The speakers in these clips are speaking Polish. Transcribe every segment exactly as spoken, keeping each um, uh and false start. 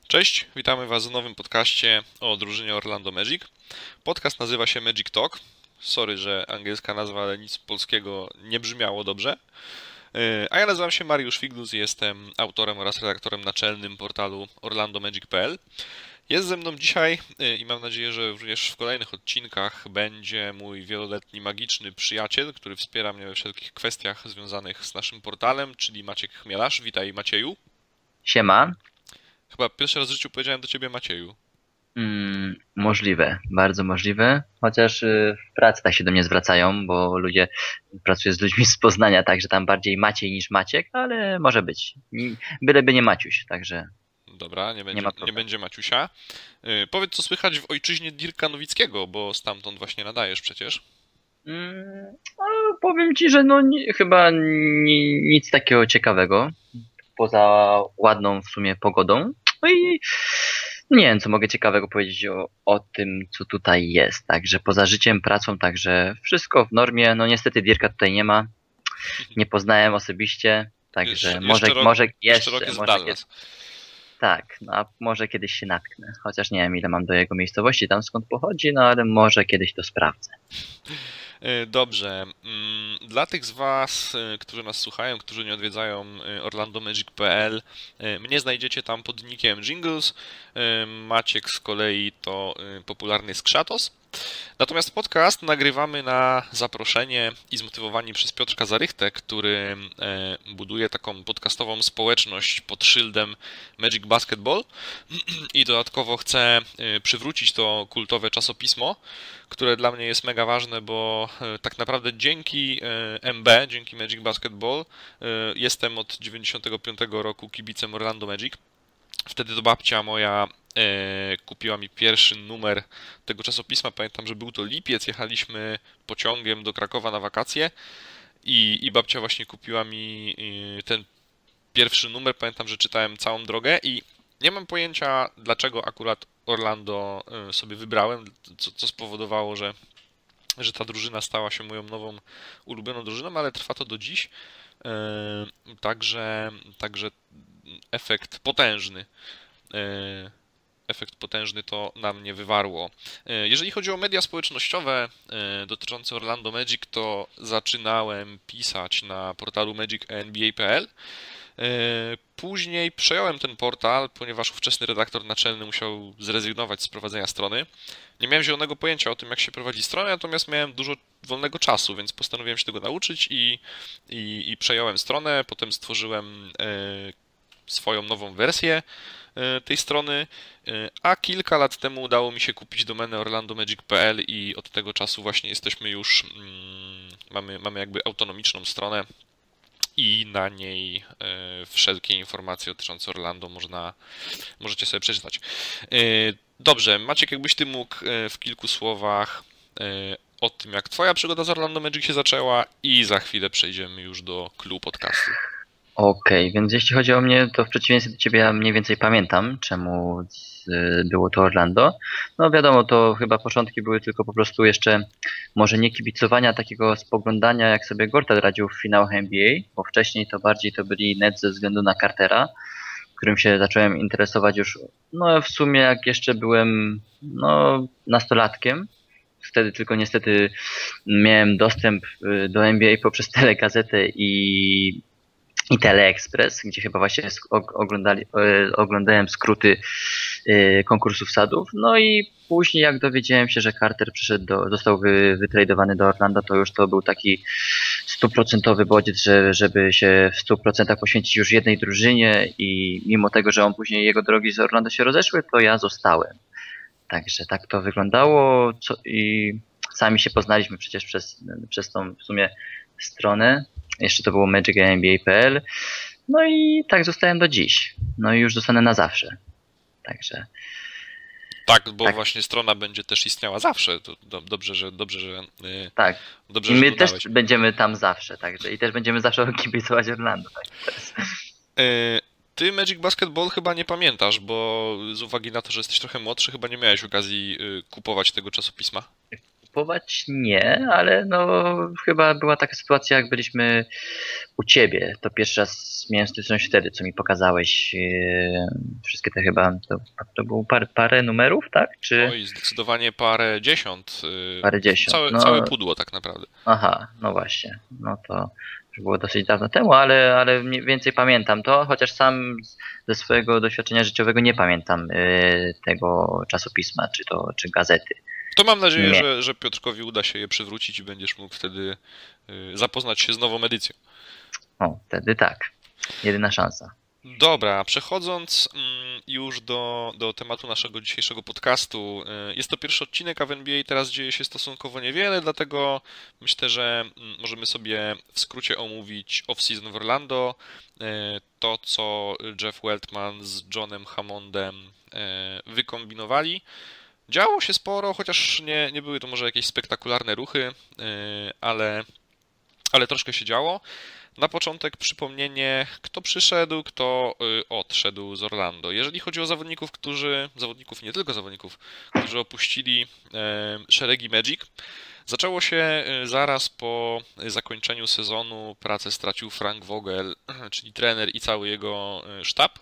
Cześć, witamy Was w nowym podcaście o drużynie Orlando Magic. Podcast nazywa się Magic Talk. Sorry, że angielska nazwa, ale nic polskiego nie brzmiało dobrze. Yy, A ja nazywam się Mariusz Figdus i jestem autorem oraz redaktorem naczelnym portalu orlandomagic kropka p l. Jest ze mną dzisiaj yy, i mam nadzieję, że również w kolejnych odcinkach będzie mój wieloletni magiczny przyjaciel, który wspiera mnie we wszelkich kwestiach związanych z naszym portalem, czyli Maciek Chmielarz. Witaj, Macieju. Siema. Chyba pierwszy raz w życiu powiedziałem do Ciebie Macieju. Mm, możliwe, bardzo możliwe. Chociaż y, w pracy tak się do mnie zwracają, bo ludzie pracuję z ludźmi z Poznania, także tam bardziej Maciej niż Maciek, ale może być. Mm, Byleby nie Maciuś, także Dobra, nie nie będzie, ma nie problemu. będzie Maciusia. Yy, powiedz, co słychać w ojczyźnie Dirka Nowickiego, bo stamtąd właśnie nadajesz przecież. Mm, no, powiem ci, że no nie, chyba ni, nic takiego ciekawego, poza ładną w sumie pogodą. No i nie wiem, co mogę ciekawego powiedzieć o, o tym, co tutaj jest. Także poza życiem, pracą, także wszystko w normie. No niestety Dirka tutaj nie ma. Nie poznałem osobiście, Jeszcze, także może, jeszcze rok, może jeszcze rok jeszcze, jest może kiedy, Dallas. tak, no a może kiedyś się natknę. Chociaż nie wiem, ile mam do jego miejscowości, tam skąd pochodzi, no ale może kiedyś to sprawdzę. E, Dobrze. Mm, Dla tych z Was, e, którzy nas słuchają, którzy nie odwiedzają e, orlandomagic kropka p l, e, mnie znajdziecie tam pod nickiem Jingles. E, Maciek z kolei to e, popularny Skrzatos. Natomiast podcast nagrywamy na zaproszenie i zmotywowani przez Piotrka Zarychtę, który e, buduje taką podcastową społeczność pod szyldem Magic Basketball i dodatkowo chce e, przywrócić to kultowe czasopismo, które dla mnie jest mega ważne, bo e, tak naprawdę dzięki e, M B, dzięki Magic Basketball, e, jestem od dziewięćdziesiątego piątego roku kibicem Orlando Magic. Wtedy to babcia moja e, kupiła mi pierwszy numer tego czasopisma. Pamiętam, że był to lipiec, jechaliśmy pociągiem do Krakowa na wakacje i, i babcia właśnie kupiła mi e, ten pierwszy numer. Pamiętam, że czytałem całą drogę i nie mam pojęcia, dlaczego akurat Orlando e, sobie wybrałem, co, co spowodowało, że, że ta drużyna stała się moją nową ulubioną drużyną, ale trwa to do dziś. E, Także, także efekt potężny. E, Efekt potężny to na mnie wywarło. E, Jeżeli chodzi o media społecznościowe e, dotyczące Orlando Magic, to zaczynałem pisać na portalu magic n b a kropka p l. E, Później przejąłem ten portal, ponieważ ówczesny redaktor naczelny musiał zrezygnować z prowadzenia strony. Nie miałem zielonego pojęcia o tym, jak się prowadzi stronę, natomiast miałem dużo wolnego czasu, więc postanowiłem się tego nauczyć i, i, i przejąłem stronę. Potem stworzyłem e, swoją nową wersję e, tej strony, e, a kilka lat temu udało mi się kupić domenę orlandomagic kropka p l i od tego czasu właśnie jesteśmy już, mm, mamy, mamy jakby autonomiczną stronę i na niej e, wszelkie informacje dotyczące Orlando można, możecie sobie przeczytać. E, Dobrze, Maciek, jakbyś ty mógł e, w kilku słowach e, o tym, jak twoja przygoda z Orlando Magic się zaczęła i za chwilę przejdziemy już do clou podcastu. Okej, więc jeśli chodzi o mnie, to w przeciwieństwie do ciebie ja mniej więcej pamiętam, czemu z, było to Orlando. No wiadomo, to chyba początki były tylko po prostu jeszcze może nie kibicowania, takiego spoglądania, jak sobie Gortat radził w finałach N B A, bo wcześniej to bardziej to byli Nets ze względu na Cartera, którym się zacząłem interesować już, no w sumie jak jeszcze byłem, no nastolatkiem. Wtedy tylko niestety miałem dostęp y, do N B A poprzez telegazetę i i Teleexpress, gdzie chyba właśnie sk- og- oglądali, e, oglądałem skróty e, konkursów sadów. No i później jak dowiedziałem się, że Carter przyszedł do, został wy, wytradowany do Orlando, to już to był taki stuprocentowy bodziec, że, żeby się w stu procentach poświęcić już jednej drużynie i mimo tego, że on później jego drogi z Orlando się rozeszły, to ja zostałem. Także tak to wyglądało co, i sami się poznaliśmy przecież przez, przez tą w sumie stronę. Jeszcze to było magic n b a kropka p l. No i tak zostałem do dziś. No i już zostanę na zawsze. Także Tak, bo tak, właśnie strona będzie też istniała zawsze. To do, dobrze, że dobrze, że y, tak. I dobrze, że my też dodałeś. będziemy tam zawsze, także i też będziemy zawsze kibicować Orlando. Tak. Y, Ty Magic Basketball chyba nie pamiętasz, bo z uwagi na to, że jesteś trochę młodszy, chyba nie miałeś okazji y, kupować tego czasopisma. kupować nie, ale no chyba była taka sytuacja, jak byliśmy u ciebie. To pierwszy raz miałem styczność wtedy, co mi pokazałeś. Yy, wszystkie te chyba, to, to było par, parę numerów, tak? Czy Oj, zdecydowanie parę dziesiąt. y, parę dziesiąt? Całe, No, całe pudło tak naprawdę. aha, no właśnie. No to już było dosyć dawno temu, ale, ale mniej więcej pamiętam to, chociaż sam ze swojego doświadczenia życiowego nie pamiętam yy, tego czasopisma, czy to, czy gazety. To mam nadzieję, Nie. że, że Piotrkowi uda się je przywrócić i będziesz mógł wtedy y, zapoznać się z nową edycją. O, wtedy tak. Jedyna szansa. Dobra, przechodząc mm, już do, do tematu naszego dzisiejszego podcastu. y, Jest to pierwszy odcinek, a w N B A teraz dzieje się stosunkowo niewiele, dlatego myślę, że mm, możemy sobie w skrócie omówić off-season w Orlando, y, to co Jeff Weltman z Johnem Hammondem y, wykombinowali. Działo się sporo, chociaż nie, nie były to może jakieś spektakularne ruchy, yy, ale, ale troszkę się działo. Na początek przypomnienie, kto przyszedł, kto yy, odszedł z Orlando. Jeżeli chodzi o zawodników, którzy, zawodników, nie tylko zawodników, którzy opuścili yy, szeregi Magic, zaczęło się yy, zaraz po zakończeniu sezonu. Pracę stracił Frank Vogel, czyli trener i cały jego yy, sztab.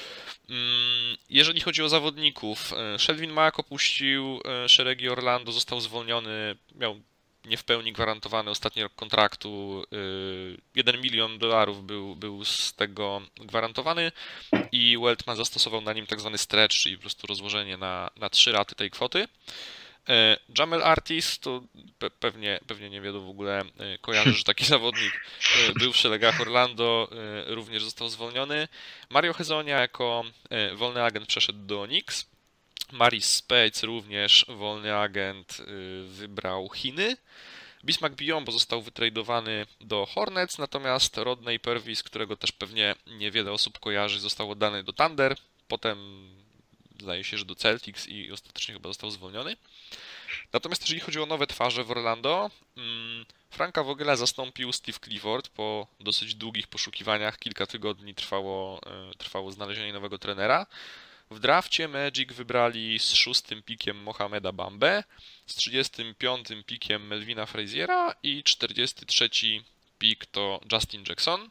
Jeżeli chodzi o zawodników, Shelvin Mack opuścił szeregi Orlando, został zwolniony, miał nie w pełni gwarantowany ostatni rok kontraktu, jeden milion dolarów był, był z tego gwarantowany i Weltman zastosował na nim tak zwany stretch, czyli po prostu rozłożenie na, na trzy raty tej kwoty. Jamel Artis, to pe pewnie, pewnie niewielu w ogóle kojarzy, że taki zawodnik był w szeregach Orlando, również został zwolniony. Mario Hezonja jako wolny agent przeszedł do Knicks. Maris Speights również wolny agent wybrał Chiny. Bismack Biyombo został wytradowany do Hornets, natomiast Rodney Purvis, którego też pewnie niewiele osób kojarzy, został oddany do Thunder. Potem zdaje się, że do Celtics i ostatecznie chyba został zwolniony. Natomiast jeżeli chodzi o nowe twarze w Orlando, Franka Vogela zastąpił Steve Clifford po dosyć długich poszukiwaniach. Kilka tygodni trwało, trwało znalezienie nowego trenera. W drafcie Magic wybrali z szóstym pikiem Mohameda Bambę, z trzydziestym piątym pikiem Melvina Fraziera i czterdziesty trzeci pik to Justin Jackson.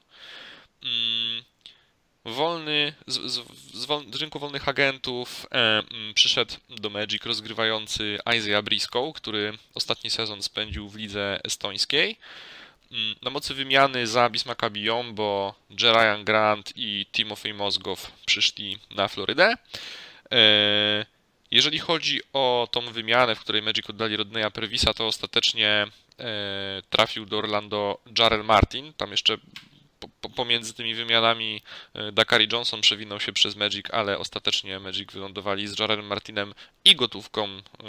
Wolny, z, z, z, wol, z rynku wolnych agentów e, m, przyszedł do Magic rozgrywający Isaiah Briscoe, który ostatni sezon spędził w lidze estońskiej. M, na mocy wymiany za Bismacka Biyombo, Jerian Grant i Timofey Mozgov przyszli na Florydę. E, jeżeli chodzi o tą wymianę, w której Magic oddali Rodneya Purvisa, to ostatecznie e, trafił do Orlando Jarrell Martin. Tam jeszcze pomiędzy tymi wymianami Dakari Johnson przewinął się przez Magic, ale ostatecznie Magic wylądowali z Jarrellem Martinem i gotówką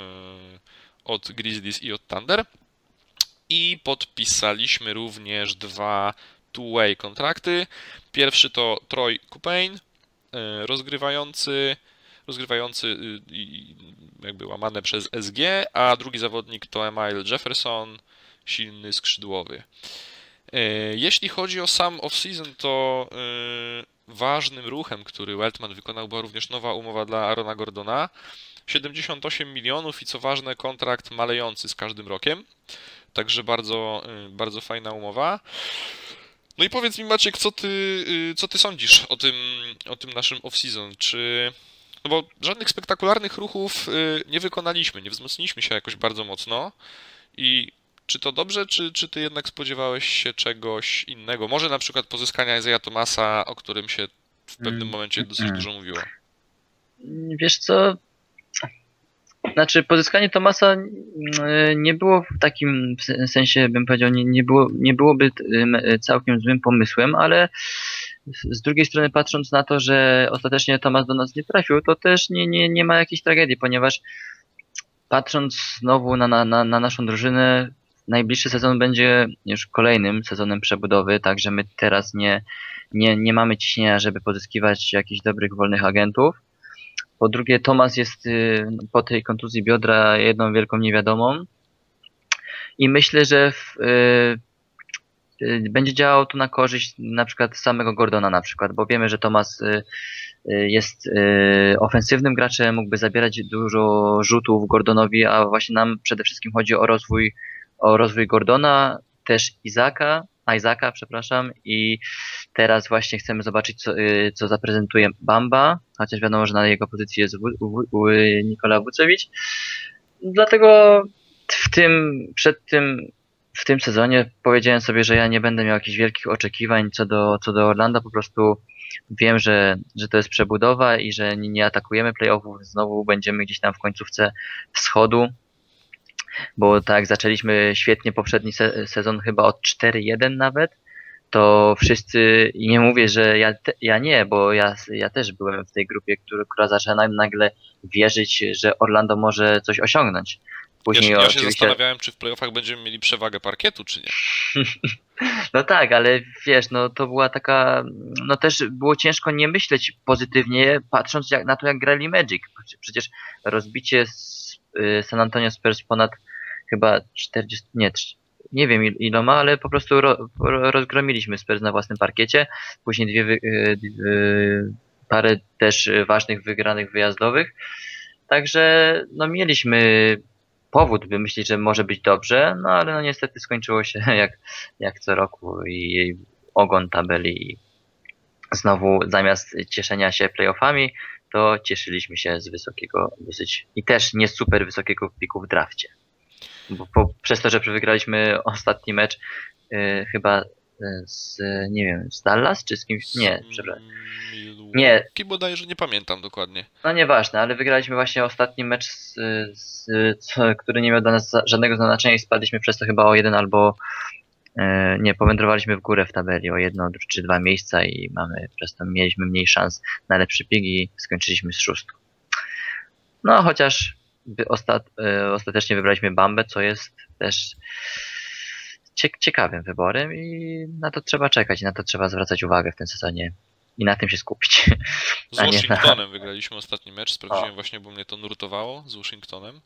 od Grizzlies i od Thunder. I podpisaliśmy również dwa two-way kontrakty. Pierwszy to Troy Cupane, rozgrywający, rozgrywający jakby łamane przez S G, a drugi zawodnik to Emile Jefferson, silny skrzydłowy. Jeśli chodzi o sam off-season, to yy, ważnym ruchem, który Weltman wykonał, była również nowa umowa dla Aarona Gordona. siedemdziesiąt osiem milionów i co ważne, kontrakt malejący z każdym rokiem. Także bardzo, yy, bardzo fajna umowa. No i powiedz mi, Maciek, co ty, yy, co ty sądzisz o tym, o tym naszym off-season? Czy... No bo żadnych spektakularnych ruchów yy, nie wykonaliśmy, nie wzmocniliśmy się jakoś bardzo mocno i czy to dobrze, czy, czy ty jednak spodziewałeś się czegoś innego? Może na przykład pozyskania Isaiah Thomasa, o którym się w pewnym momencie dosyć dużo mówiło. Wiesz co, znaczy pozyskanie Thomasa nie było w takim sensie, bym powiedział, nie, nie, było, nie byłoby całkiem złym pomysłem, ale z drugiej strony patrząc na to, że ostatecznie Thomas do nas nie trafił, to też nie, nie, nie ma jakiejś tragedii, ponieważ patrząc znowu na, na, na naszą drużynę, najbliższy sezon będzie już kolejnym sezonem przebudowy, także my teraz nie, nie, nie mamy ciśnienia, żeby pozyskiwać jakichś dobrych wolnych agentów. Po drugie, Thomas jest po tej kontuzji biodra jedną wielką niewiadomą i myślę, że w, y, będzie działało to na korzyść na przykład samego Gordona na przykład, bo wiemy, że Thomas y, y, jest y, ofensywnym graczem, mógłby zabierać dużo rzutów Gordonowi, a właśnie nam przede wszystkim chodzi o rozwój, o rozwój Gordona, też Izaka, Isaaca, przepraszam, i teraz właśnie chcemy zobaczyć, co, y, co zaprezentuje Bamba, chociaż wiadomo, że na jego pozycji jest Wu- Wu- Wu- Nikola Vucevic. Dlatego w tym, przed tym, w tym sezonie powiedziałem sobie, że ja nie będę miał jakichś wielkich oczekiwań co do, co do Orlando. Po prostu wiem, że, że to jest przebudowa i że nie, nie atakujemy playoffów. Znowu będziemy gdzieś tam w końcówce wschodu, bo tak zaczęliśmy świetnie poprzedni se sezon chyba od cztery jeden nawet. To wszyscy, i nie mówię, że ja, te, ja nie, bo ja, ja też byłem w tej grupie, która, która zaczyna nagle wierzyć, że Orlando może coś osiągnąć. Ja się, Później ja się oczywiście. zastanawiałem, czy w playoffach będziemy mieli przewagę parkietu, czy nie. No tak, ale wiesz, no to była taka, no też było ciężko nie myśleć pozytywnie, patrząc jak, na to, jak grali Magic. Przecież rozbicie z y, San Antonio Spurs ponad chyba czterdzieści, nie, trz- nie wiem il- iloma, ale po prostu ro, ro, rozgromiliśmy Spurs na własnym parkiecie. Później dwie, wy, y, y, parę też ważnych wygranych wyjazdowych. Także no mieliśmy powód, by myśleć, że może być dobrze, no ale no niestety skończyło się jak, jak co roku i ogon tabeli. I znowu zamiast cieszenia się playoffami, to cieszyliśmy się z wysokiego dosyć i też nie super wysokiego piku w drafcie. Bo po, przez to, że wygraliśmy ostatni mecz y, chyba y, z, nie wiem, z Dallas czy z kimś? Nie, przepraszam. Nie. Milwaukee bodajże, nie pamiętam dokładnie. No nieważne, ale wygraliśmy właśnie ostatni mecz, z, z, co, który nie miał dla nas za- żadnego znaczenia i spadliśmy przez to chyba o jeden albo e, nie, powędrowaliśmy w górę w tabeli o jedno czy dwa miejsca i mamy przez to mieliśmy mniej szans na lepszy pik i skończyliśmy z szóstką. No chociaż by ostat, e, ostatecznie wybraliśmy Bambę, co jest też cie, ciekawym wyborem i na to trzeba czekać, i na to trzeba zwracać uwagę w tym sezonie i na tym się skupić. Z A nie na- Washingtonem wygraliśmy ostatni mecz, sprawdziłem O. właśnie, bo mnie to nurtowało, z Washingtonem.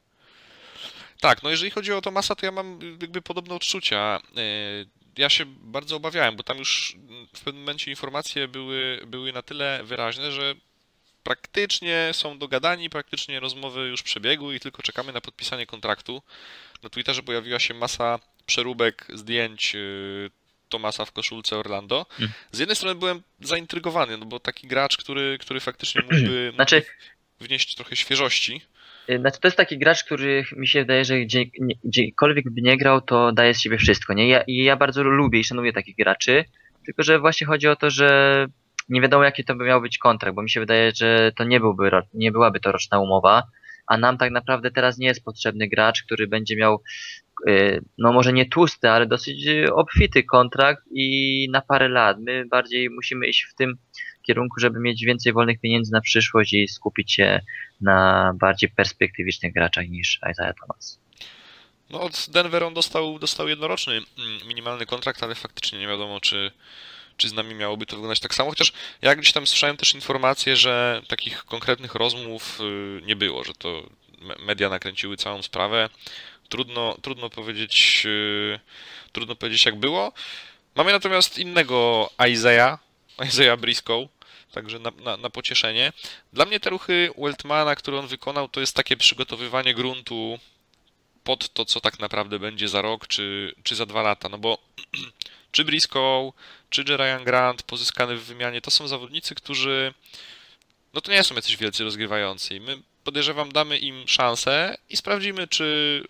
Tak, no jeżeli chodzi o Thomasa, to ja mam jakby podobne odczucia. Yy, Ja się bardzo obawiałem, bo tam już w pewnym momencie informacje były, były na tyle wyraźne, że praktycznie są dogadani, praktycznie rozmowy już przebiegły i tylko czekamy na podpisanie kontraktu. Na Twitterze pojawiła się masa przeróbek zdjęć yy, Thomasa w koszulce Orlando. Mm. Z jednej strony byłem zaintrygowany, no bo taki gracz, który, który faktycznie mógłby, Znaczy, mógłby wnieść trochę świeżości. Y, Znaczy, to jest taki gracz, który mi się wydaje, że gdzie, nie, gdziekolwiek by nie grał, to daje z siebie wszystko, nie? Ja, i ja bardzo lubię i szanuję takich graczy, tylko że właśnie chodzi o to, że nie wiadomo jaki to by miał być kontrakt, bo mi się wydaje, że to nie byłby, ro- nie byłaby to roczna umowa, a nam tak naprawdę teraz nie jest potrzebny gracz, który będzie miał, y, no może nie tłusty, ale dosyć y, obfity kontrakt i na parę lat. My bardziej musimy iść w tym kierunku, żeby mieć więcej wolnych pieniędzy na przyszłość i skupić się na bardziej perspektywicznych graczach niż Isaiah Thomas. No od Denver on dostał, dostał jednoroczny mm, minimalny kontrakt, ale faktycznie nie wiadomo, czy, czy z nami miałoby to wyglądać tak samo. Chociaż ja gdzieś tam słyszałem też informacje, że takich konkretnych rozmów y, nie było, że to me- media nakręciły całą sprawę. Trudno, trudno powiedzieć, y, trudno powiedzieć jak było. Mamy natomiast innego Isaiah, Isaiah Briscoe, także na, na, na pocieszenie. Dla mnie te ruchy Weltmana, które on wykonał, to jest takie przygotowywanie gruntu pod to, co tak naprawdę będzie za rok czy, czy za dwa lata. No bo czy Briscoe, czy Jerian Grant pozyskany w wymianie, to są zawodnicy, którzy no to nie są jacyś wielcy rozgrywający. I my podejrzewam, damy im szansę i sprawdzimy, czy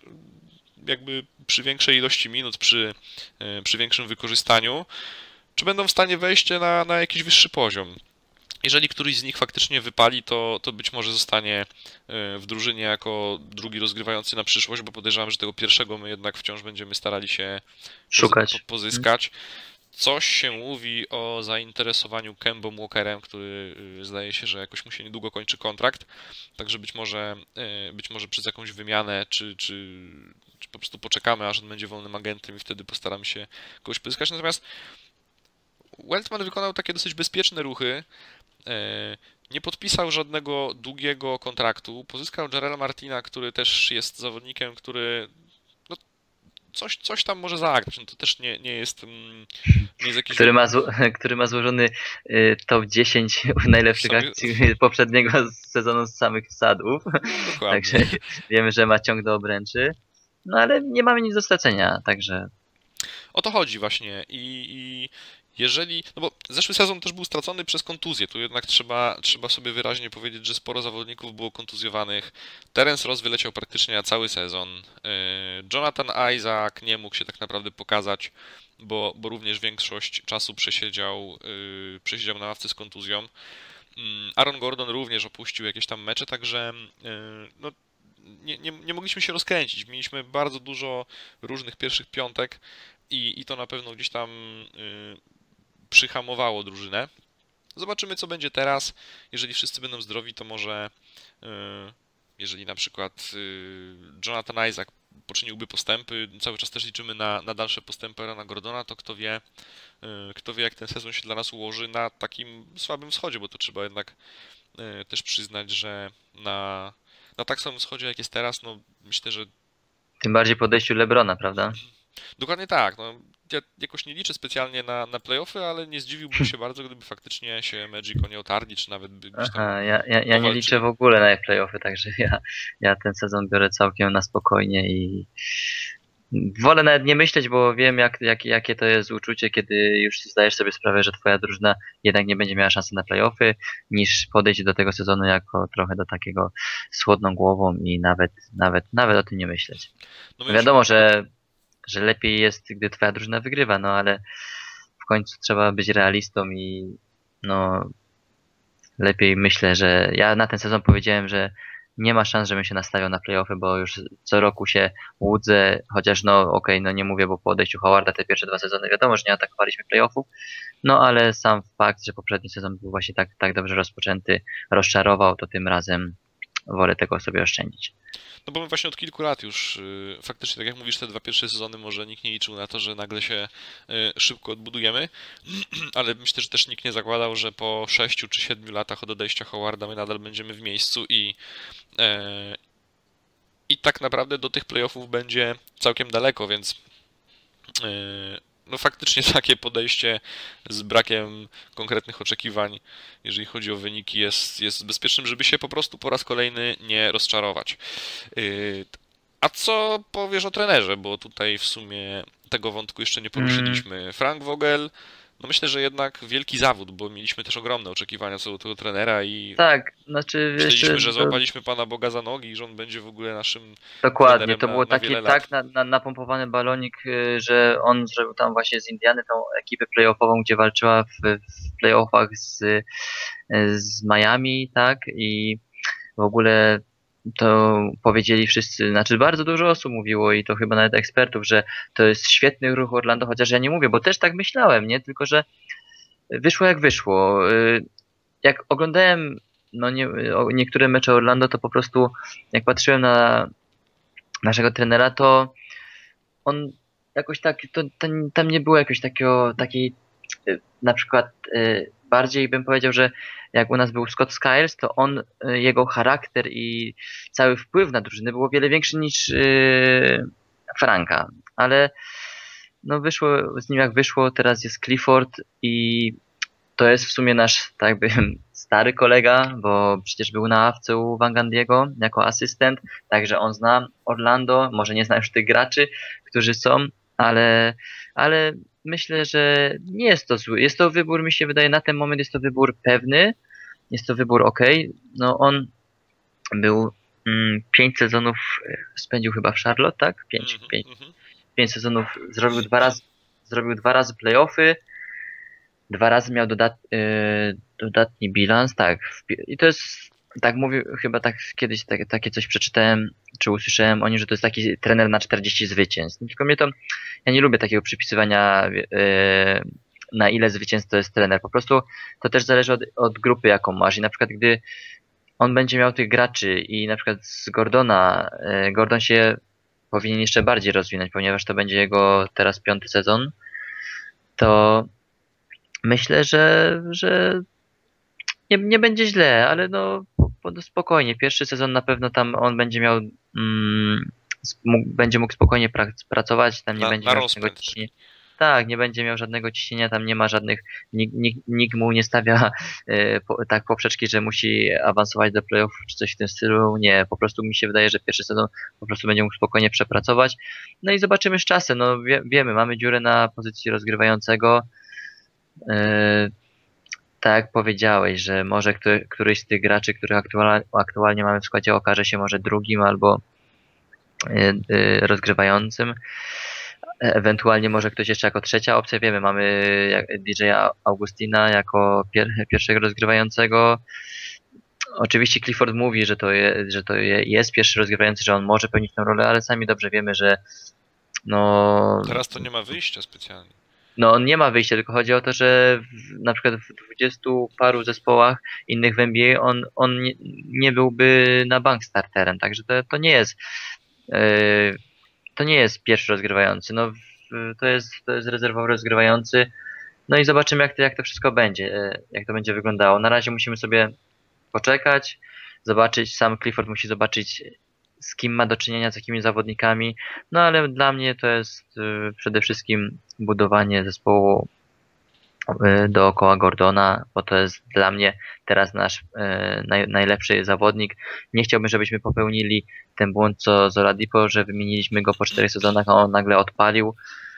jakby przy większej ilości minut, przy, e, przy większym wykorzystaniu, czy będą w stanie wejść na, na jakiś wyższy poziom. Jeżeli któryś z nich faktycznie wypali, to, to być może zostanie e, w drużynie jako drugi rozgrywający na przyszłość, bo podejrzewam, że tego pierwszego my jednak wciąż będziemy starali się Szukać. pozy- po- pozyskać. Coś się mówi o zainteresowaniu Kembą Walkerem, który y, zdaje się, że jakoś mu się niedługo kończy kontrakt, także być może, y, być może przez jakąś wymianę, czy, czy, czy po prostu poczekamy, aż on będzie wolnym agentem i wtedy postaramy się kogoś pozyskać. Natomiast Weltman wykonał takie dosyć bezpieczne ruchy, y, nie podpisał żadnego długiego kontraktu, pozyskał Jarrella Martina, który też jest zawodnikiem, który no, coś, coś tam może zagrać. No to też nie, nie jest, mm, nie jest jakiś... Który ma, zło, który ma złożony y, top dziesięć najlepszych Sobie- akcji poprzedniego sezonu z samych wsadów. Także Dokładnie. wiemy, że ma ciąg do obręczy. No ale nie mamy nic do stracenia, także O to chodzi właśnie i, i jeżeli, no bo zeszły sezon też był stracony przez kontuzję, tu jednak trzeba, trzeba sobie wyraźnie powiedzieć, że sporo zawodników było kontuzjowanych. Terence Ross wyleciał praktycznie na cały sezon. Yy, Jonathan Isaac nie mógł się tak naprawdę pokazać, bo, bo również większość czasu przesiedział, yy, przesiedział na ławce z kontuzją. Yy, Aaron Gordon również opuścił jakieś tam mecze, także yy, no, nie, nie, nie mogliśmy się rozkręcić. Mieliśmy bardzo dużo różnych pierwszych piątek i, i to na pewno gdzieś tam y, przyhamowało drużynę. Zobaczymy, co będzie teraz. Jeżeli wszyscy będą zdrowi, to może y, jeżeli na przykład y, Jonathan Isaac poczyniłby postępy, cały czas też liczymy na, na dalsze postępy Aarona Gordona, to kto wie, y, kto wie, jak ten sezon się dla nas ułoży na takim słabym wschodzie, bo to trzeba jednak y, też przyznać, że na na tak samym wschodzie, jak jest teraz, no myślę, że tym bardziej podejściu LeBrona, prawda? dokładnie tak. No, ja jakoś nie liczę specjalnie na, na playoffy, ale nie zdziwiłbym się bardzo, gdyby faktycznie się Magic o nie otarli, czy nawet by gdzieś tam Aha, ja, ja, ja nie powalczyli. liczę w ogóle na playoffy, także ja, ja ten sezon biorę całkiem na spokojnie i wolę nawet nie myśleć, bo wiem jak, jak, jakie to jest uczucie, kiedy już zdajesz sobie sprawę, że twoja drużyna jednak nie będzie miała szansy na playoffy, niż podejść do tego sezonu jako trochę do takiego z chłodną głową i nawet, nawet, nawet o tym nie myśleć. No my Wiadomo, że, że lepiej jest, gdy twoja drużyna wygrywa, no ale w końcu trzeba być realistą i no lepiej myślę, że ja na ten sezon powiedziałem, że nie ma szans, żebym się nastawiał na playoffy, bo już co roku się łudzę, chociaż no okej, okay, no nie mówię, bo po odejściu Howarda te pierwsze dwa sezony wiadomo, że nie atakowaliśmy playoffów, no ale sam fakt, że poprzedni sezon był właśnie tak, tak dobrze rozpoczęty, rozczarował, to tym razem wolę tego sobie oszczędzić. No bo my właśnie od kilku lat już y, faktycznie, tak jak mówisz, te dwa pierwsze sezony może nikt nie liczył na to, że nagle się y, szybko odbudujemy, ale myślę, że też nikt nie zakładał, że po sześciu czy siedmiu latach od odejścia Howarda my nadal będziemy w miejscu i e, i tak naprawdę do tych playoffów będzie całkiem daleko, więc y, no faktycznie takie podejście z brakiem konkretnych oczekiwań, jeżeli chodzi o wyniki, jest, jest bezpiecznym, żeby się po prostu po raz kolejny nie rozczarować. Yy, A co powiesz o trenerze, bo tutaj w sumie tego wątku jeszcze nie poruszyliśmy. Frank Vogel, no myślę, że jednak wielki zawód, bo mieliśmy też ogromne oczekiwania co do tego trenera i Tak, znaczy myśleliśmy, jeszcze, że to- złapaliśmy Pana Boga za nogi i że on będzie w ogóle naszym Dokładnie, trenerem to na- było na taki wiele lat. tak na, na, napompowany balonik, y, że on zrobił tam właśnie z Indiany tą ekipę playoffową, gdzie walczyła w, w playoffach z, y, z Miami, tak, i w ogóle to powiedzieli wszyscy, znaczy bardzo dużo osób mówiło i to chyba nawet ekspertów, że to jest świetny ruch Orlando, chociaż ja nie mówię, bo też tak myślałem, nie, tylko że wyszło jak wyszło. Y, Jak oglądałem no nie, o- niektóre mecze Orlando, to po prostu jak patrzyłem na naszego trenera, to on jakoś tak, to, ten, tam nie było jakiegoś takiego, takiej, y, na przykład y, bardziej bym powiedział, że jak u nas był Scott Skiles, to on, y, jego charakter i cały wpływ na drużynę było wiele większy niż y, Franka, ale no wyszło z nim jak wyszło, teraz jest Clifford i to jest w sumie nasz tak jakby stary kolega, bo przecież był na ławce u Van Gundy'ego jako asystent, także on zna Orlando, może nie zna już tych graczy, którzy są, ale, ale myślę, że nie jest to zły. Jest to wybór, mi się wydaje, na ten moment jest to wybór pewny, jest to wybór ok. No on był mm, pięć sezonów, e, spędził chyba w Charlotte, tak? Pięć, Mhm, pięć, mhm. pięć sezonów, zrobił dwa razy, zrobił dwa razy playoffy, dwa razy miał dodat, yy, dodatni bilans, tak. w pi- I to jest, tak mówił, chyba tak kiedyś tak, takie coś przeczytałem, czy usłyszałem o nim, że to jest taki trener na czterdzieści zwycięstw. Tylko mnie to, ja nie lubię takiego przypisywania, yy, na ile zwycięstw to jest trener. Po prostu to też zależy od, od grupy, jaką masz. I na przykład, gdy on będzie miał tych graczy i na przykład z Gordona, yy, Gordon się powinien jeszcze bardziej rozwinąć, ponieważ to będzie jego teraz piąty sezon, to myślę, że, że nie, nie będzie źle, ale no po, po, spokojnie. Pierwszy sezon na pewno tam on będzie miał mm, mógł, będzie mógł spokojnie pra pracować, tam nie Na, będzie na miał żadnego rozpęd. ciśnienia. Tak, nie będzie miał żadnego ciśnienia, tam nie ma żadnych, nikt, nikt, nikt mu nie stawia e, po, tak poprzeczki, że musi awansować do playoff czy coś w tym stylu. Nie, po prostu mi się wydaje, że pierwszy sezon po prostu będzie mógł spokojnie przepracować. No i zobaczymy z czasem. No wie, wiemy, mamy dziurę na pozycji rozgrywającego. E, tak jak powiedziałeś, że może który, któryś z tych graczy, których aktualnie, aktualnie mamy w składzie, okaże się może drugim albo e, e, rozgrywającym. Ewentualnie może ktoś jeszcze jako trzecia opcja. Wiemy, mamy D J Augustina jako pier pierwszego rozgrywającego. Oczywiście Clifford mówi, że to, je, że to je, jest pierwszy rozgrywający, że on może pełnić tę rolę, ale sami dobrze wiemy, że no... Teraz to nie ma wyjścia specjalnie. No on nie ma wyjścia, tylko chodzi o to, że w, na przykład w dwudziestu paru zespołach innych w N B A on, on nie, nie byłby na bank starterem, także to, to nie jest... Yy, to nie jest pierwszy rozgrywający, no to jest, to jest rezerwowy rozgrywający, no i zobaczymy jak to, jak to wszystko będzie, jak to będzie wyglądało. Na razie musimy sobie poczekać, zobaczyć, sam Clifford musi zobaczyć z kim ma do czynienia, z jakimi zawodnikami, no ale dla mnie to jest przede wszystkim budowanie zespołu dookoła Gordona, bo to jest dla mnie teraz nasz e, naj, najlepszy zawodnik. Nie chciałbym, żebyśmy popełnili ten błąd co z Oladipo, że wymieniliśmy go po czterech sezonach, a on nagle odpalił.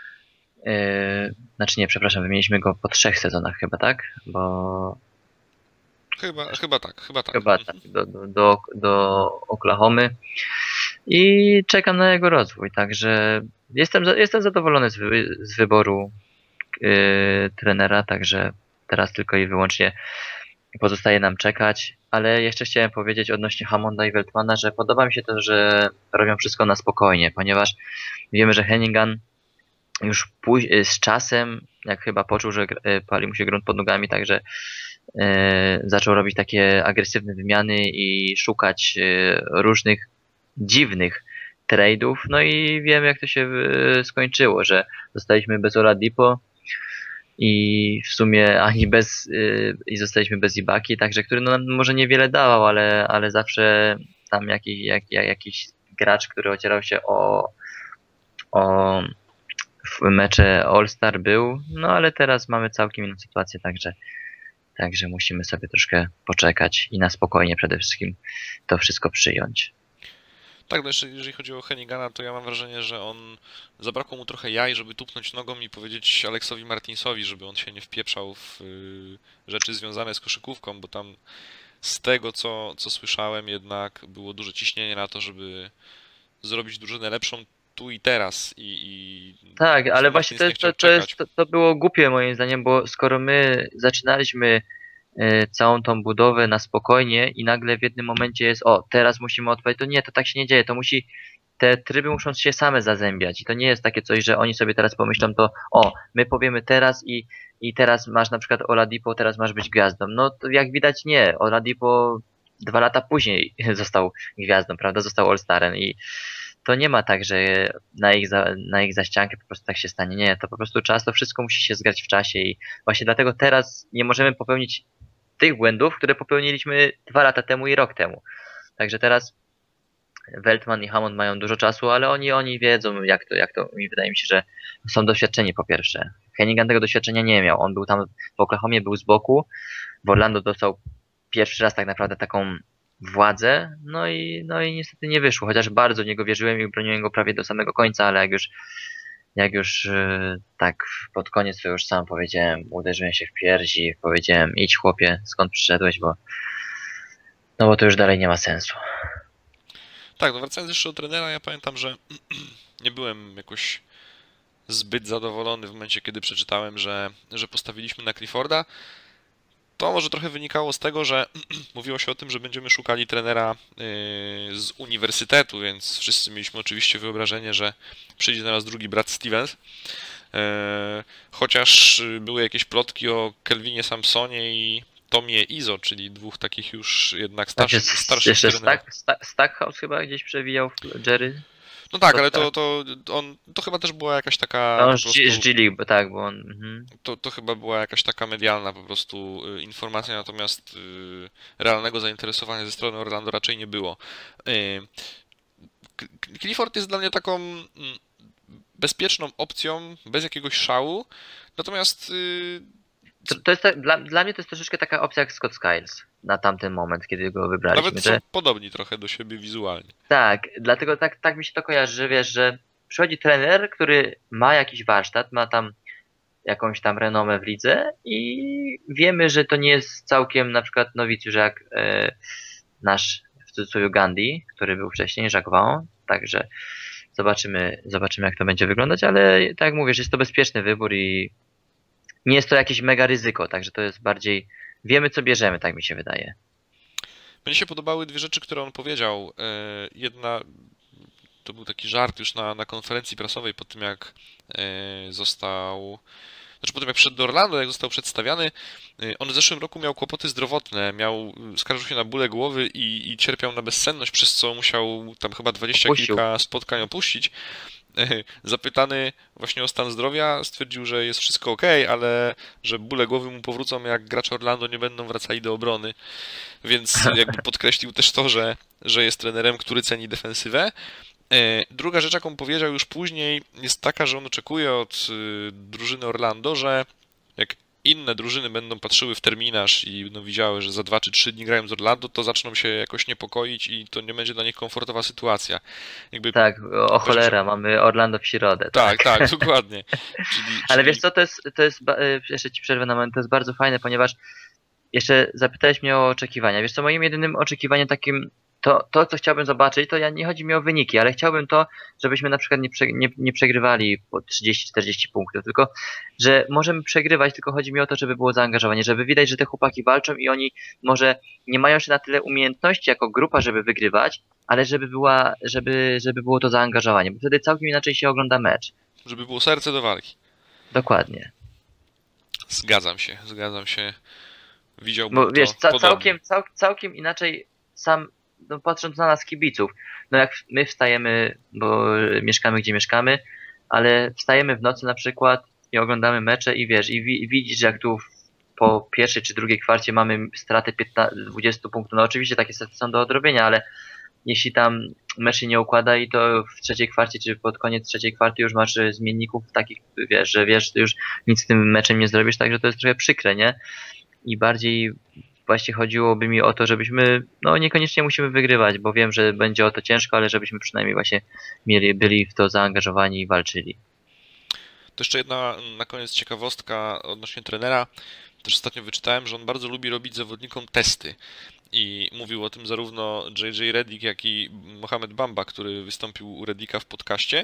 E, znaczy nie, przepraszam, wymieniliśmy go po trzech sezonach chyba, tak? Bo... Chyba, chyba tak, chyba tak. Chyba tak, do, do, do, do Oklahomy. I czekam na jego rozwój, także jestem, jestem zadowolony z, wy, z wyboru Yy, trenera, także teraz tylko i wyłącznie pozostaje nam czekać, ale jeszcze chciałem powiedzieć odnośnie Hammonda i Weltmana, że podoba mi się to, że robią wszystko na spokojnie, ponieważ wiemy, że Hennigan już póź- z czasem, jak chyba poczuł, że yy, pali mu się grunt pod nogami, także yy, zaczął robić takie agresywne wymiany i szukać yy, różnych dziwnych trade'ów, no i wiem jak to się yy, skończyło, że zostaliśmy bez Oladipo i w sumie ani bez yy, i zostaliśmy bez Ibaki, także który no, może niewiele dawał, ale, ale zawsze tam jakiś, jak, jakiś gracz, który ocierał się o, o w mecze All-Star był, no ale teraz mamy całkiem inną sytuację, także, także musimy sobie troszkę poczekać i na spokojnie przede wszystkim to wszystko przyjąć. Tak, no jeszcze jeżeli chodzi o Hennigana, to ja mam wrażenie, że on zabrakło mu trochę jaj, żeby tupnąć nogą i powiedzieć Aleksowi Martinsowi, żeby on się nie wpieprzał w y, rzeczy związane z koszykówką, bo tam z tego, co, co słyszałem, jednak było duże ciśnienie na to, żeby zrobić drużynę lepszą tu i teraz i, i Tak, ale właśnie Martins to, nie jest, chciał to, to, jest, czekać. to, to było głupie moim zdaniem, bo skoro my zaczynaliśmy e, całą tą budowę na spokojnie i nagle w jednym momencie jest, o, teraz musimy odpalić, to nie, to tak się nie dzieje, to musi, te tryby muszą się same zazębiać i to nie jest takie coś, że oni sobie teraz pomyślą to, o, my powiemy teraz i, i teraz masz na przykład Oladipo, teraz masz być gwiazdą. No to jak widać nie, Oladipo dwa lata później został gwiazdą, prawda, został All-Starem i to nie ma tak, że na ich, za, na ich zaściankę po prostu tak się stanie. Nie, to po prostu czas, to wszystko musi się zgrać w czasie i właśnie dlatego teraz nie możemy popełnić tych błędów, które popełniliśmy dwa lata temu i rok temu. Także teraz Weltman i Hammond mają dużo czasu, ale oni, oni wiedzą jak to, jak to, mi wydaje mi się, że są doświadczeni po pierwsze. Hennigan tego doświadczenia nie miał. On był tam w Oklahomie, był z boku, w Orlando dostał pierwszy raz tak naprawdę taką władzę, no i, no i niestety nie wyszło, chociaż bardzo w niego wierzyłem i broniłem go prawie do samego końca, ale jak już, jak już yy, tak pod koniec to już sam powiedziałem, uderzyłem się w pierś i powiedziałem idź chłopie, skąd przyszedłeś, bo no bo to już dalej nie ma sensu. Tak, no wracając jeszcze do trenera, ja pamiętam, że nie byłem jakoś zbyt zadowolony w momencie, kiedy przeczytałem, że, że postawiliśmy na Clifforda. To może trochę wynikało z tego, że mówiło się o tym, że będziemy szukali trenera z uniwersytetu, więc wszyscy mieliśmy oczywiście wyobrażenie, że przyjdzie do nas drugi brat Stevens. Chociaż były jakieś plotki o Kelvinie Sampsonie i Tomie Izzo, czyli dwóch takich już jednak starszych, Znaczy, starszych jeszcze trenerów. Stack, Stack, Stackhouse chyba gdzieś przewijał Jerry. No tak, To ale tak. to, to, on, to chyba też była jakaś taka No, po z prostu, G- z G League, bo tak, bo on... Mhm. to, to chyba była jakaś taka medialna po prostu y, informacja, natomiast y, realnego zainteresowania ze strony Orlando raczej nie było. Y, Clifford jest dla mnie taką mm, bezpieczną opcją, bez jakiegoś szału, natomiast yy, To, to jest tak, dla, dla mnie to jest troszeczkę taka opcja jak Scott Skiles na tamten moment, kiedy go wybraliśmy. nawet są Że, podobni trochę do siebie wizualnie. tak, dlatego tak, tak mi się to kojarzy, że wiesz, że przychodzi trener, który ma jakiś warsztat, ma tam jakąś tam renomę w lidze i wiemy, że to nie jest całkiem na przykład nowicjusz jak e, nasz w cudzysłowie Gandhi, który był wcześniej, Jacques Vaughan, także zobaczymy, zobaczymy jak to będzie wyglądać, ale tak jak mówisz, jest to bezpieczny wybór i nie jest to jakieś mega ryzyko, także to jest bardziej wiemy co bierzemy, tak mi się wydaje. Mnie się podobały dwie rzeczy, które on powiedział. E, Jedna to był taki żart już na, na konferencji prasowej po tym jak e, został, znaczy po tym jak wszedł do Orlando, jak został przedstawiany. e, On w zeszłym roku miał kłopoty zdrowotne, miał, skarżył się na bóle głowy i, i cierpiał na bezsenność, przez co musiał tam chyba dwadzieścia Opuścił. kilka spotkań opuścić. E, Zapytany właśnie o stan zdrowia, stwierdził, że jest wszystko ok, ale że bóle głowy mu powrócą, jak gracze Orlando nie będą wracali do obrony. Więc jakby podkreślił też to, że, że jest trenerem, który ceni defensywę. E, Druga rzecz, jaką powiedział już później, jest taka, że on oczekuje od y, drużyny Orlando, że jak inne drużyny będą patrzyły w terminarz i będą widziały, że za dwa czy trzy dni grają z Orlando, to zaczną się jakoś niepokoić i to nie będzie dla nich komfortowa sytuacja. Jakby Tak, o cholera, mamy Orlando w środę. tak, tak, dokładnie. Czyli, Ale czyli... wiesz co, to jest, to jest, ba- y, jeszcze ci przerwę na moment, to jest bardzo fajne, ponieważ jeszcze zapytałeś mnie o oczekiwania. Wiesz co, moim jedynym oczekiwaniem takim, to, to co chciałbym zobaczyć, to ja nie chodzi mi o wyniki, ale chciałbym to, żebyśmy na przykład nie, prze, nie, nie przegrywali po trzydzieści czterdzieści punktów, tylko że możemy przegrywać, tylko chodzi mi o to, żeby było zaangażowanie, żeby widać, że te chłopaki walczą i oni może nie mają jeszcze na tyle umiejętności jako grupa, żeby wygrywać, ale żeby była, żeby, żeby było to zaangażowanie, bo wtedy całkiem inaczej się ogląda mecz. Żeby było serce do walki. Dokładnie. Zgadzam się, zgadzam się. Widziałbym Bo to wiesz, ca podobnie. całkiem, cał całkiem inaczej sam, no, patrząc na nas kibiców, no jak my wstajemy, bo mieszkamy gdzie mieszkamy, ale wstajemy w nocy na przykład i oglądamy mecze i wiesz, i wi widzisz, że jak tu po pierwszej czy drugiej kwarcie mamy stratę piętnastu dwudziestu punktów, no oczywiście takie straty są do odrobienia, ale jeśli tam mecz się nie układa i to w trzeciej kwarcie, czy pod koniec trzeciej kwarty już masz zmienników takich, wiesz, że wiesz, już nic z tym meczem nie zrobisz, także to jest trochę przykre, nie? I bardziej właśnie chodziłoby mi o to, żebyśmy, no niekoniecznie musimy wygrywać, bo wiem, że będzie o to ciężko, ale żebyśmy przynajmniej właśnie mieli, byli w to zaangażowani i walczyli. To jeszcze jedna na koniec ciekawostka odnośnie trenera. Też ostatnio wyczytałem, że on bardzo lubi robić zawodnikom testy. I mówił o tym zarówno J J Redick, jak i Mohamed Bamba, który wystąpił u Reddicka w podcaście.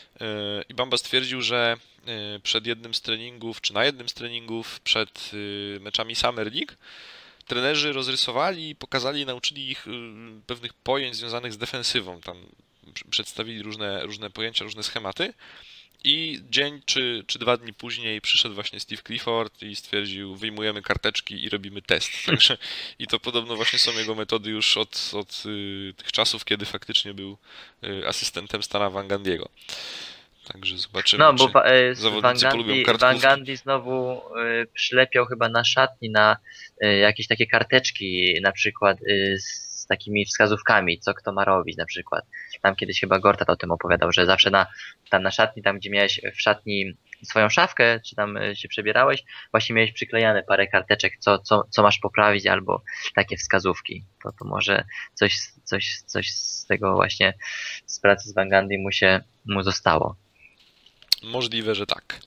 I Bamba stwierdził, że przed jednym z treningów, czy na jednym z treningów, przed meczami Summer League, trenerzy rozrysowali, pokazali i nauczyli ich pewnych pojęć związanych z defensywą. Tam przedstawili różne, różne pojęcia, różne schematy. I dzień czy, czy dwa dni później przyszedł właśnie Steve Clifford i stwierdził, wyjmujemy karteczki i robimy test. Także, i to podobno właśnie są jego metody już od, od y, tych czasów, kiedy faktycznie był y, asystentem Stana Van Gundy'ego. Także zobaczymy, No, bo czy wa- e, zawodnicy Van polubią Gundy, Van kartkówki. Gundy znowu e, przylepiał chyba na szatni na e, jakieś takie karteczki, na przykład e, z takimi wskazówkami, co kto ma robić na przykład. Tam kiedyś chyba Gortat o tym opowiadał, że zawsze na, tam na szatni, tam gdzie miałeś w szatni swoją szafkę, czy tam e, się przebierałeś, właśnie miałeś przyklejane parę karteczek, co, co, co masz poprawić, albo takie wskazówki. To, to może coś, coś, coś z tego właśnie z pracy z Van Gundy mu się mu zostało. Możliwe, że tak.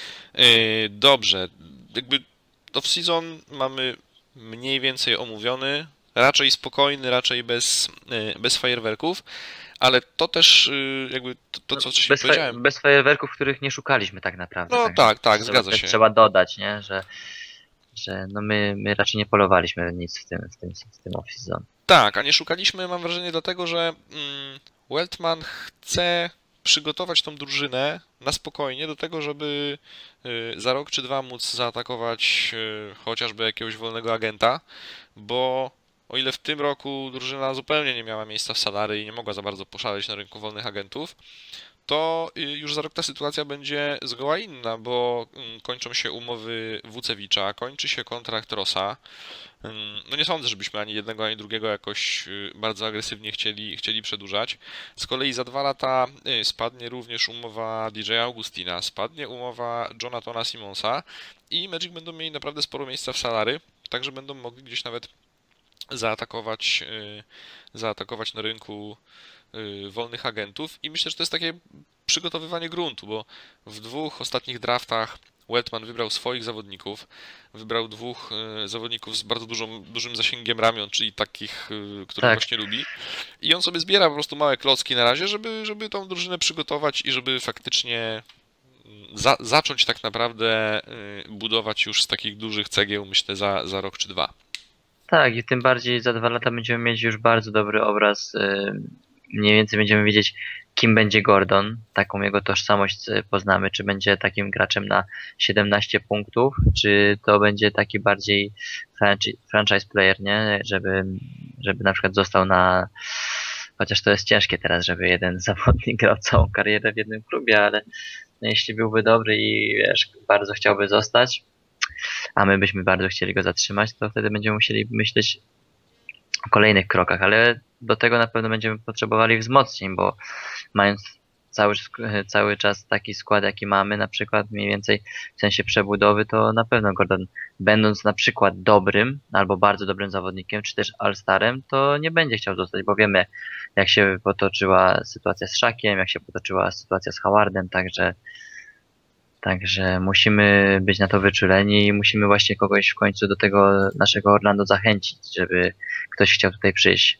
Yy, Dobrze, jakby off-season mamy mniej więcej omówiony, raczej spokojny, raczej bez, yy, bez fajerwerków, ale to też yy, jakby to, to co wcześniej Bez, fa- powiedziałem. bez fajerwerków, których nie szukaliśmy tak naprawdę. No Także tak, tak, trzeba, zgadza też się. trzeba dodać, nie? Że, że no my, my raczej nie polowaliśmy nic w tym, w tym, w tym off-season. Tak, a nie szukaliśmy, mam wrażenie, dlatego, że mm, Weltman chce przygotować tą drużynę na spokojnie do tego, żeby y, za rok czy dwa móc zaatakować y, chociażby jakiegoś wolnego agenta, bo o ile w tym roku drużyna zupełnie nie miała miejsca w salary i nie mogła za bardzo poszaleć na rynku wolnych agentów, to y, już za rok ta sytuacja będzie zgoła inna, bo mm, kończą się umowy Wucewicza, kończy się kontrakt Rossa. Ym, No nie sądzę, żebyśmy ani jednego, ani drugiego jakoś y, bardzo agresywnie chcieli, chcieli przedłużać. Z kolei za dwa lata y, spadnie również umowa D J Augustina, spadnie umowa Jonathana Simonsa i Magic będą mieli naprawdę sporo miejsca w salary, także będą mogli gdzieś nawet zaatakować, y, zaatakować na rynku y, wolnych agentów i myślę, że to jest takie przygotowywanie gruntu, bo w dwóch ostatnich draftach Weltman wybrał swoich zawodników, wybrał dwóch y, zawodników z bardzo dużą, dużym zasięgiem ramion, czyli takich, y, których Tak. właśnie lubi. I on sobie zbiera po prostu małe klocki na razie, żeby, żeby tą drużynę przygotować i żeby faktycznie mm, za, zacząć tak naprawdę y, budować już z takich dużych cegieł, myślę, za, za rok czy dwa. Tak, i tym bardziej za dwa lata będziemy mieć już bardzo dobry obraz. y, Mniej więcej będziemy wiedzieć, kim będzie Gordon. Taką jego tożsamość y, poznamy. Czy będzie takim graczem na siedemnaście punktów, czy to będzie taki bardziej franchi- franchise player, nie? Żeby, żeby na przykład został na. Chociaż to jest ciężkie teraz, żeby jeden zawodnik grał całą karierę w jednym klubie, ale no, jeśli byłby dobry i wiesz, bardzo chciałby zostać, a my byśmy bardzo chcieli go zatrzymać, to wtedy będziemy musieli myśleć o kolejnych krokach, ale do tego na pewno będziemy potrzebowali wzmocnień, bo mając cały, sk- cały czas taki skład, jaki mamy, na przykład mniej więcej w sensie przebudowy, to na pewno Gordon, będąc na przykład dobrym albo bardzo dobrym zawodnikiem, czy też All-Starem, to nie będzie chciał zostać, bo wiemy, jak się potoczyła sytuacja z Shakiem, jak się potoczyła sytuacja z Howardem, także Także musimy być na to wyczuleni i musimy właśnie kogoś w końcu do tego naszego Orlando zachęcić, żeby ktoś chciał tutaj przyjść.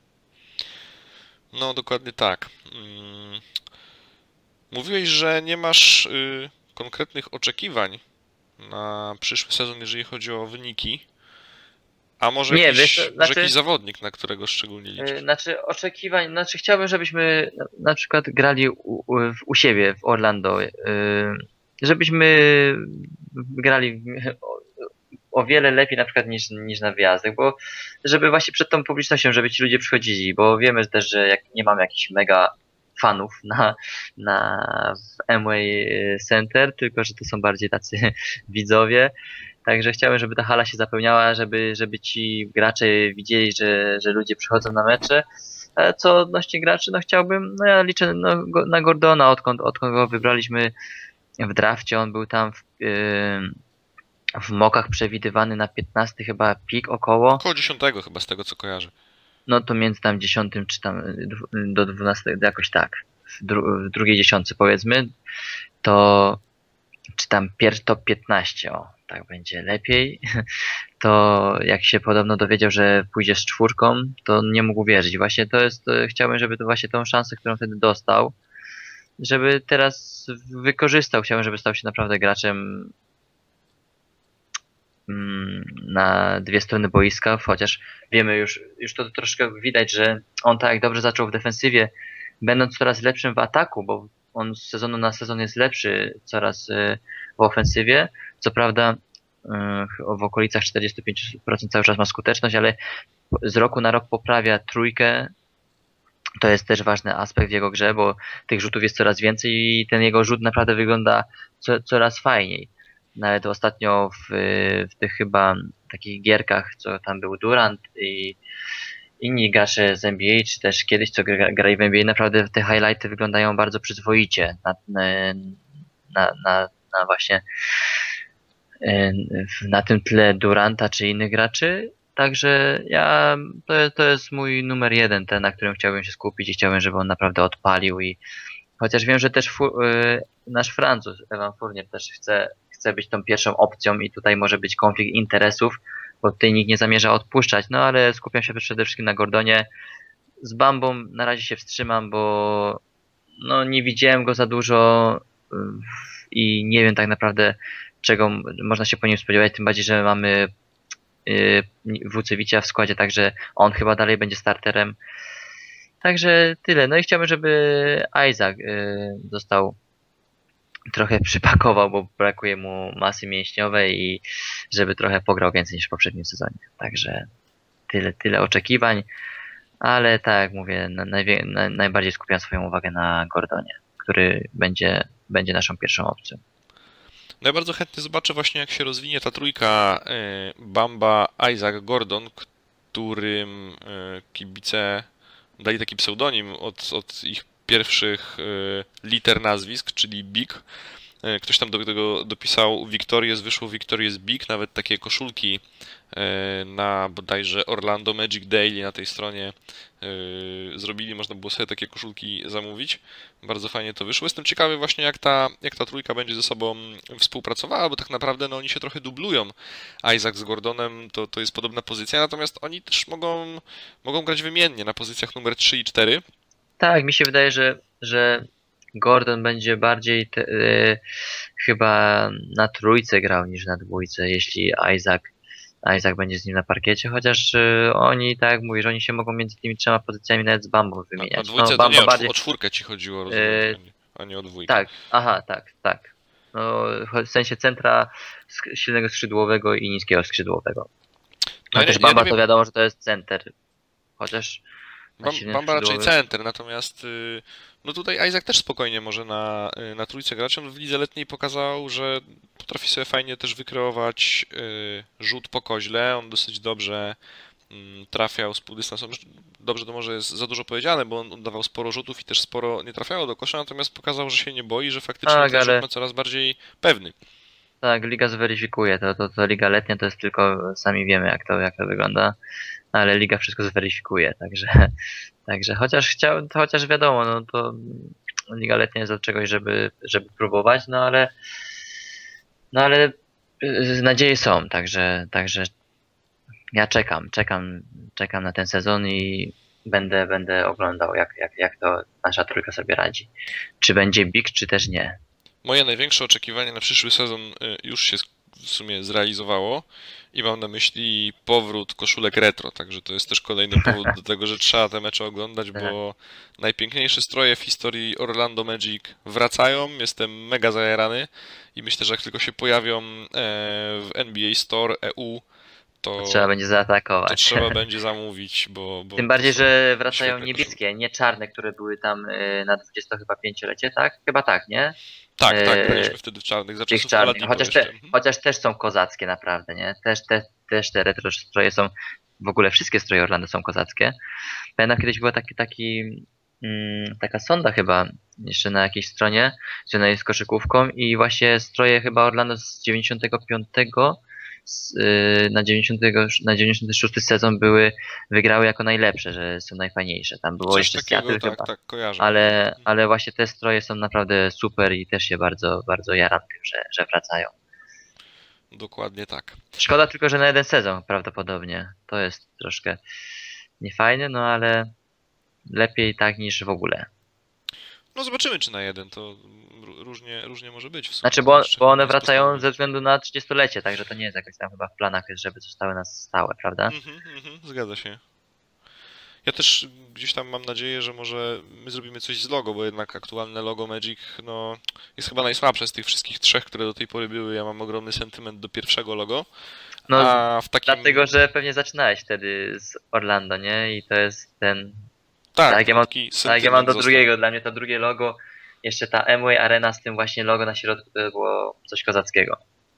No, dokładnie tak. Mm, Mówiłeś, że nie masz y, konkretnych oczekiwań na przyszły sezon, jeżeli chodzi o wyniki. A może Nie, wiesz, jakiś, to może znaczy, jakiś zawodnik, na którego szczególnie yy, liczysz? znaczy oczekiwań, znaczy chciałbym, żebyśmy na, na przykład grali u, u, u siebie w Orlando, yy, żebyśmy grali w- o, o wiele lepiej na przykład niż, niż na wyjazdach, bo żeby właśnie przed tą publicznością, żeby ci ludzie przychodzili, bo wiemy też, że jak nie mamy jakichś mega fanów na, na w Amway Center, tylko że to są bardziej tacy widzowie. Także chciałem, żeby ta hala się zapełniała, żeby, żeby ci gracze widzieli, że, że ludzie przychodzą na mecze. A co odnośnie graczy, no chciałbym, no ja liczę no, go- na Gordona, odkąd, odkąd go wybraliśmy w drafcie, on był tam w, yy, w mokach przewidywany na piętnasty chyba pik około, Około dziesiątego chyba, z tego co kojarzę. no to między tam dziesiątym czy tam y, dwu- do dwunastego, jakoś tak, w, dru w drugiej dziesiątce powiedzmy, to czy tam pier top piętnaście, o, tak będzie lepiej, to jak się podobno dowiedział, że pójdzie z czwórką, to nie mógł wierzyć. Właśnie to jest, to chciałbym, żeby to właśnie tą szansę, którą wtedy dostał, żeby teraz wykorzystał. Chciałbym, żeby stał się naprawdę graczem mm, na dwie strony boiska, chociaż wiemy już, już to troszkę widać, że on tak jak dobrze zaczął w defensywie, będąc coraz lepszym w ataku, bo on z sezonu na sezon jest lepszy coraz y, w ofensywie. Co prawda y, w okolicach czterdzieści pięć procent cały czas ma skuteczność, ale z roku na rok poprawia trójkę. To jest też ważny aspekt w jego grze, bo tych rzutów jest coraz więcej i ten jego rzut naprawdę wygląda co, coraz fajniej. Nawet ostatnio w, w tych chyba takich gierkach, co tam był Durant i inni gracze z N B A, czy też kiedyś, co gra- grali w N B A, naprawdę te highlighty wyglądają bardzo przyzwoicie na, na, na, na właśnie e, na tym tle Duranta czy innych graczy. Także ja, to, to jest mój numer jeden, ten, na którym chciałbym się skupić i chciałbym, żeby on naprawdę odpalił i chociaż wiem, że też fu, y, nasz Francuz, Evan Fournier też chce, chce być tą pierwszą opcją i tutaj może być konflikt interesów, bo tutaj nikt nie zamierza odpuszczać, no ale skupiam się przede wszystkim na Gordonie. Z Bambą na razie się wstrzymam, bo no nie widziałem go za dużo y, i nie wiem tak naprawdę czego m- można się po nim spodziewać, tym bardziej, że mamy y, Wucewicza w składzie, także on chyba dalej będzie starterem. Także tyle. No i chciałbym, żeby Isaac y, został trochę przypakował, bo brakuje mu masy mięśniowej i żeby trochę pograł więcej niż w poprzednim sezonie. Także tyle, tyle oczekiwań, ale tak jak mówię, na, najwie- na, najbardziej skupiam swoją uwagę na Gordonie, który będzie, będzie naszą pierwszą opcją. No ja bardzo chętnie zobaczę właśnie, jak się rozwinie ta trójka Bamba, Isaac, Gordon, którym kibice dali taki pseudonim od, od ich pierwszych liter nazwisk, czyli Big. Ktoś tam do tego dopisał Victorious, wyszło Victorious Big, nawet takie koszulki na bodajże Orlando Magic Daily na tej stronie zrobili, można było sobie takie koszulki zamówić. Bardzo fajnie to wyszło. Jestem ciekawy właśnie, jak ta, jak ta trójka będzie ze sobą współpracowała, bo tak naprawdę no, oni się trochę dublują. Isaac z Gordonem to, to jest podobna pozycja, natomiast oni też mogą, mogą grać wymiennie na pozycjach numer trzy i cztery. Tak, mi się wydaje, że, że Gordon będzie bardziej te, y, chyba na trójce grał niż na dwójce, jeśli Isaac, Isaac będzie z nim na parkiecie, chociaż y, oni, tak jak mówisz, oni się mogą między tymi trzema pozycjami nawet z Bambą wymieniać. Na dwójce no, to nie, o, bardziej... o czwórkę ci chodziło, rozumiem, y, a nie o dwójkę. Tak, aha, tak, tak. No, w sensie centra silnego skrzydłowego i niskiego skrzydłowego. No, Chociaż ja, Bamba ja nie to wiem. wiadomo, że to jest center. Chociaż Bam, Bamba raczej center, natomiast y, no tutaj Isaac też spokojnie może na, y, na trójce grać. On w lidze letniej pokazał, że potrafi sobie fajnie też wykreować y, rzut po koźle. On dosyć dobrze y, trafiał z półdystansu. Dobrze to może jest za dużo powiedziane, bo on dawał sporo rzutów i też sporo nie trafiało do kosza, natomiast pokazał, że się nie boi, że faktycznie tak, ten ale... rzut ma coraz bardziej pewny. Tak, liga zweryfikuje. To, to, to liga letnia to jest tylko, sami wiemy jak to, jak to wygląda, ale liga wszystko zweryfikuje, także, także chociaż chciał, chociaż wiadomo, no to liga letnia jest od czegoś, żeby, żeby próbować, no ale, no ale nadzieje są, także, także ja czekam, czekam, czekam na ten sezon i będę, będę oglądał jak, jak, jak to nasza trójka sobie radzi. Czy będzie big, czy też nie. Moje największe oczekiwanie na przyszły sezon już się w sumie zrealizowało i mam na myśli powrót koszulek retro, także to jest też kolejny powód do tego, że trzeba te mecze oglądać, bo najpiękniejsze stroje w historii Orlando Magic wracają, jestem mega zajarany i myślę, że jak tylko się pojawią w N B A Store E U, to, to trzeba będzie zaatakować. To trzeba będzie zamówić, bo... bo Tym bardziej, że wracają niebieskie, koszulki. nie czarne, które były tam na dwudziestopięciolecie, tak? Chyba tak, nie? Tak, tak, graliśmy wtedy w czarnych, za czasów czarnych. Chociaż, te, jeszcze. chociaż też są kozackie naprawdę, nie? Też te, też te retro stroje są, w ogóle wszystkie stroje Orlando są kozackie. Pamiętam, kiedyś była taki, taki, mm, taka sonda chyba jeszcze na jakiejś stronie związanej z koszykówką i właśnie stroje chyba Orlando z dziewięćdziesiątego piątego z, yy, na, dziewięćdziesiąty, na dziewięćdziesiąty szósty sezon były, wygrały jako najlepsze, że są najfajniejsze. Tam było Coś jeszcze takiego, Seattle tak, chyba. tak, kojarzę. Ale, ale właśnie te stroje są naprawdę super i też się bardzo, bardzo jaram tym, że, że wracają. Dokładnie tak. Szkoda tylko, że na jeden sezon prawdopodobnie. To jest troszkę niefajne, no ale lepiej tak niż w ogóle. No zobaczymy, czy na jeden, to różnie, różnie może być w sumie. Znaczy, bo, bo one wracają ze względu na trzydziestolecie, także to nie jest jakoś tam chyba w planach, żeby zostały na stałe, prawda? Mhm, mhm, zgadza się. Ja też gdzieś tam mam nadzieję, że może my zrobimy coś z logo, bo jednak aktualne logo Magic no, jest chyba najsłabsze z tych wszystkich trzech, które do tej pory były. Ja mam ogromny sentyment do pierwszego logo. No, a w takim... dlatego, że pewnie zaczynałeś wtedy z Orlando, nie? I to jest ten... Tak, tak, ja mam, tak, ja mam do został. drugiego. Dla mnie to drugie logo, jeszcze ta Amway Arena z tym właśnie logo na środku, to było coś kozackiego.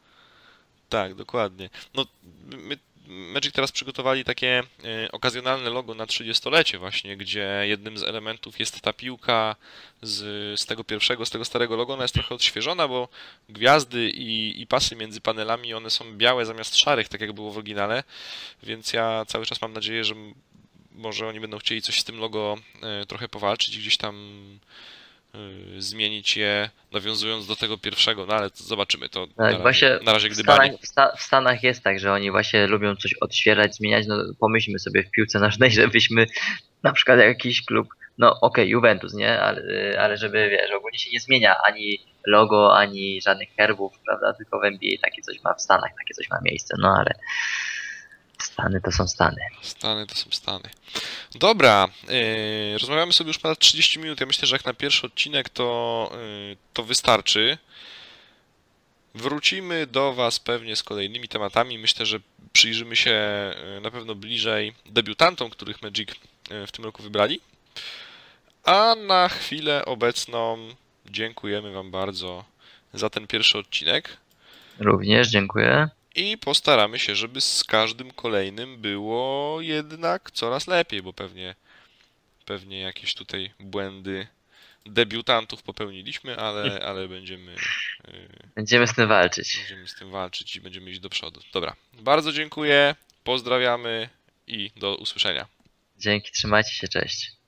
Tak, dokładnie. No, my, Magic teraz przygotowali takie e, okazjonalne logo na trzydziestolecie właśnie, gdzie jednym z elementów jest ta piłka z, z tego pierwszego, z tego starego logo. Ona jest trochę odświeżona, bo gwiazdy i, i pasy między panelami, one są białe zamiast szarych, tak jak było w oryginale, więc ja cały czas mam nadzieję, że może oni będą chcieli coś z tym logo e, trochę powalczyć, gdzieś tam zmienić je, nawiązując do tego pierwszego, no ale zobaczymy to Tak, na razie, właśnie na razie w, gdybanie. Stanach, w, Sta w Stanach jest tak, że oni właśnie lubią coś odświeżać, zmieniać, no pomyślmy sobie w piłce nożnej, żebyśmy na przykład jakiś klub, no okej, okay, Juventus, nie, ale, ale żeby, wiesz, ogólnie się nie zmienia ani logo, ani żadnych herbów, prawda, tylko w N B A takie coś ma, w Stanach takie coś ma miejsce, no ale Stany to są Stany. Stany to są Stany. Dobra, yy, rozmawiamy sobie już ponad trzydzieści minut. Ja myślę, że jak na pierwszy odcinek to, yy, to wystarczy. Wrócimy do Was pewnie z kolejnymi tematami. Myślę, że przyjrzymy się yy, na pewno bliżej debiutantom, których Magic yy, w tym roku wybrali. A na chwilę obecną dziękujemy Wam bardzo za ten pierwszy odcinek Również dziękuję. i postaramy się, żeby z każdym kolejnym było jednak coraz lepiej, bo pewnie, pewnie jakieś tutaj błędy debiutantów popełniliśmy, ale, ale będziemy, yy, Będziemy z tym walczyć. będziemy z tym walczyć i będziemy iść do przodu. Dobra, bardzo dziękuję, pozdrawiamy i do usłyszenia. Dzięki, trzymajcie się, cześć.